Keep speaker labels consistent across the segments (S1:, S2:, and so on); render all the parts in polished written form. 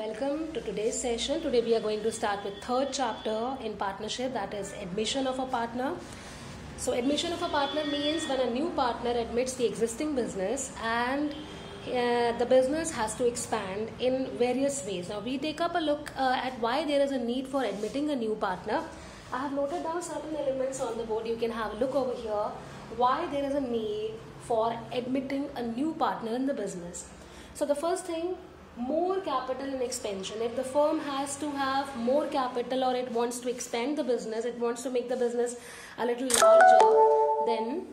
S1: Welcome to today's session. Today we are going to start with third chapter in partnership, that is admission of a partner. So admission of a partner means when a new partner admits the existing business and the business has to expand in various ways. Now we take up a look at why there is a need for admitting a new partner. I have noted down certain elements on the board. You can have a look over here why there is a need for admitting a new partner in the business. So the first thing, more capital and expansion. If the firm has to have more capital or it wants to expand the business, it wants to make the business a little larger, then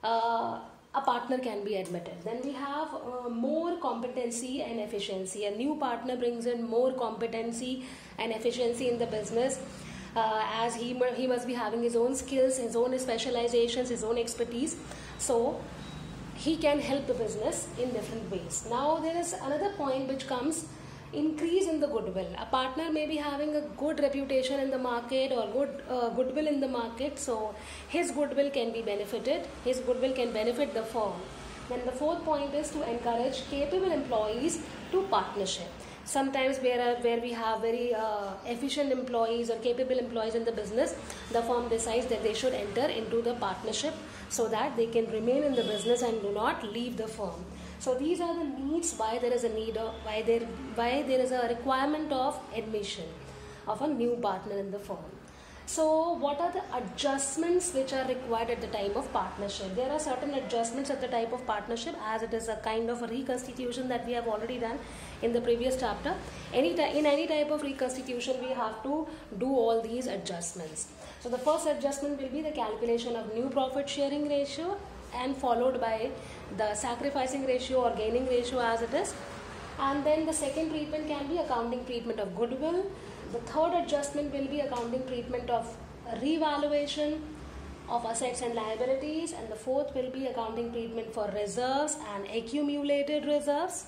S1: a partner can be admitted. Then we have more competency and efficiency. A new partner brings in more competency and efficiency in the business, as he must be having his own skills, his own specializations, his own expertise. So he can help the business in different ways. Now there is another point which comes, increase in the goodwill. A partner may be having a good reputation in the market or good goodwill in the market, so his goodwill can be benefited. His goodwill can benefit the firm. Then the fourth point is to encourage capable employees to partnership. Sometimes where we have very efficient employees or capable employees in the business, the firm decides that they should enter into the partnership so that they can remain in the business and do not leave the firm. So these are the needs why there is a need of why there is a requirement of admission of a new partner in the firm. So what are the adjustments which are required at the time of partnership? There are certain adjustments at the type of partnership, as it is a kind of a reconstitution that we have already done in the previous chapter. In any type of reconstitution, we have to do all these adjustments. So the first adjustment will be the calculation of new profit sharing ratio, and followed by the sacrificing ratio or gaining ratio as it is. And then the second treatment can be accounting treatment of goodwill. The third adjustment will be accounting treatment of revaluation of assets and liabilities, and the fourth will be accounting treatment for reserves and accumulated reserves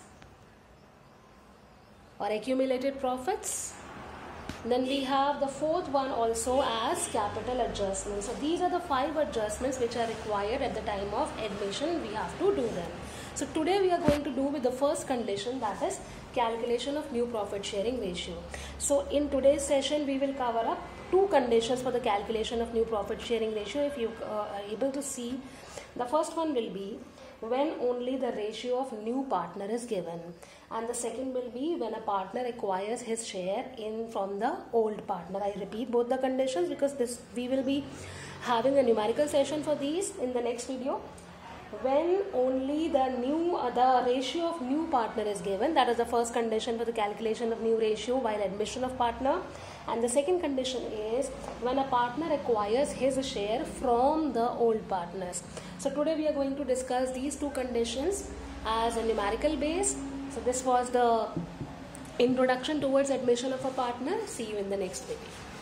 S1: or accumulated profits. Then we have the fourth one also as capital adjustments. So these are the 5 adjustments which are required at the time of admission. We have to do them. So today we are going to do with the first condition, that is calculation of new profit sharing ratio. So in today's session we will cover up 2 conditions for the calculation of new profit sharing ratio. If you are able to see, the first one will be when only the ratio of new partner is given, and the second will be when a partner acquires his share in from the old partner. I repeat both the conditions because we will be having a numerical session for these in the next video. When only the ratio of new partner is given, that is the first condition for the calculation of new ratio while admission of partner. And the second condition is when a partner acquires his share from the old partners. So today we are going to discuss these 2 conditions as a numerical base. So this was the introduction towards admission of a partner. See you in the next video.